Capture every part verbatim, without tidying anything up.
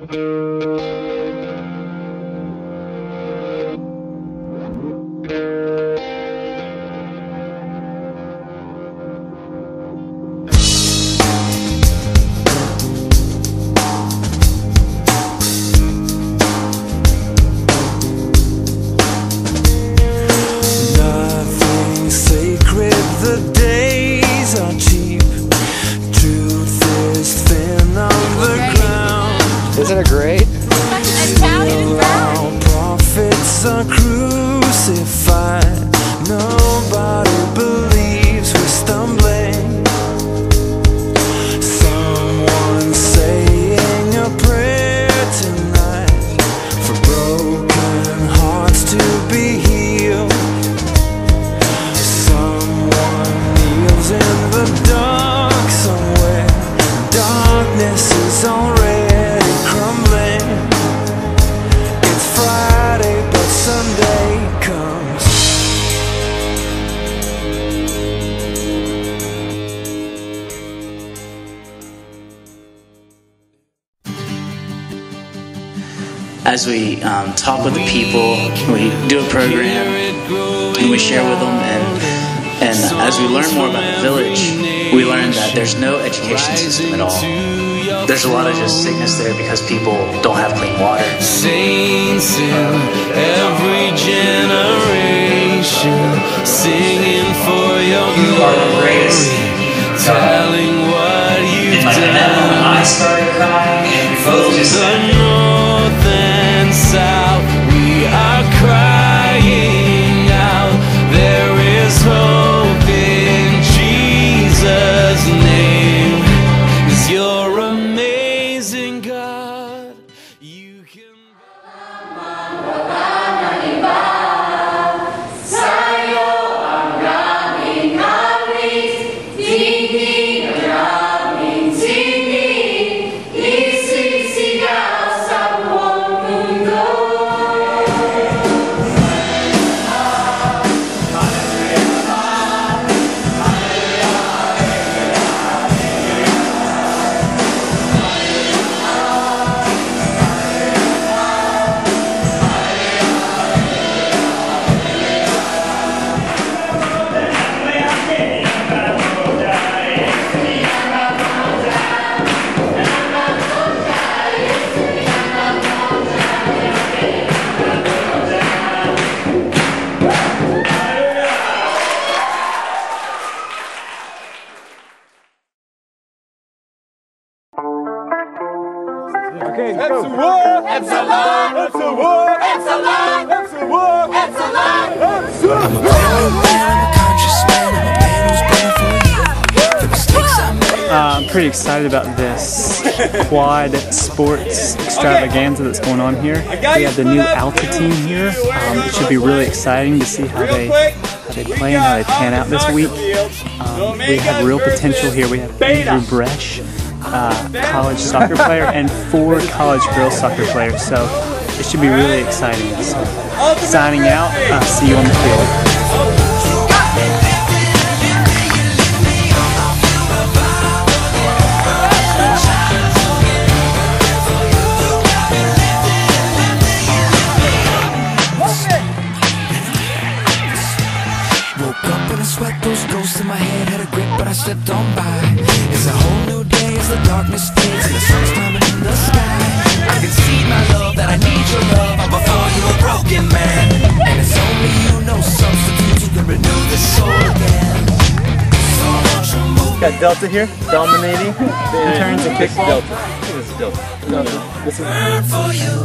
Isn't it great? All prophets are crucified. Nobody believes we're stumbling. Someone saying a prayer tonight for broken hearts to be healed. Someone kneels in the dark somewhere. Darkness is already as we um, talk with the people, we do a program, and we share with them, and, and as we learn more about the village, we learn that there's no education system at all. There's a lot of just sickness there because people don't have clean water. Saints in every generation, singing for your glory, telling what you've done. I started crying, and both just south, we are crying out. There is hope in Jesus' name. 'Cause you're amazing, God. You can. Okay, it's a war, it's a lie, it's a war, it's a lie, it's a war, it's a lie, it's a lie. I'm a conscious man, I'm a man who's born for you. The mistakes I made. Uh, I'm pretty excited about this quad sports extravaganza that's going on here. We have the new Alta team here. Um, it should be really exciting to see how they how they play and how they pan out this week. Um, we have real potential here. We have Andrew Bresch, uh, college soccer player, and four college girls soccer players. So it should be really exciting. So, signing out. Uh, see you on the field. Sweat, those ghosts in my head had a grip, but I slipped on by. It's a whole new day as the darkness fades and the sun's climbing in the sky. I can see my love, that I need your love. I'm before you a broken man, and it's only you, no substitute, who can renew the soul again. So won't you move? Got Delta here, dominating the interns and kickball. Delta. This is Delta. Delta. This is for you.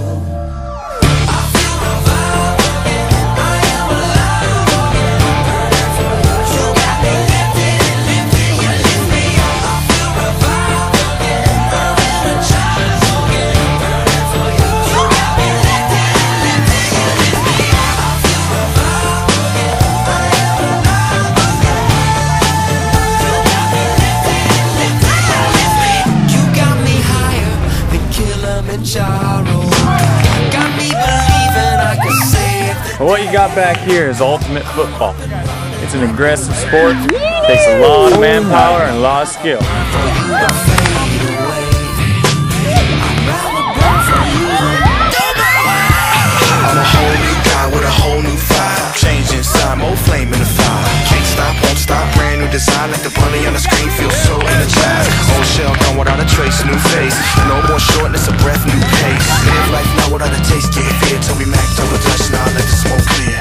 Well, what you got back here is ultimate football. It's an aggressive sport, takes a lot of manpower and a lot of skill. in the fire. Can't stop, won't stop, brand new design. Like the bunny on the screen, feel so energized. Old shell gone without a trace, new face. No more shortness of breath, new pace. Live life now without a taste, get fear. Told me Mac, don't touch, now let the smoke clear.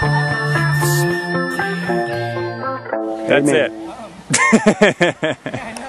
That's it.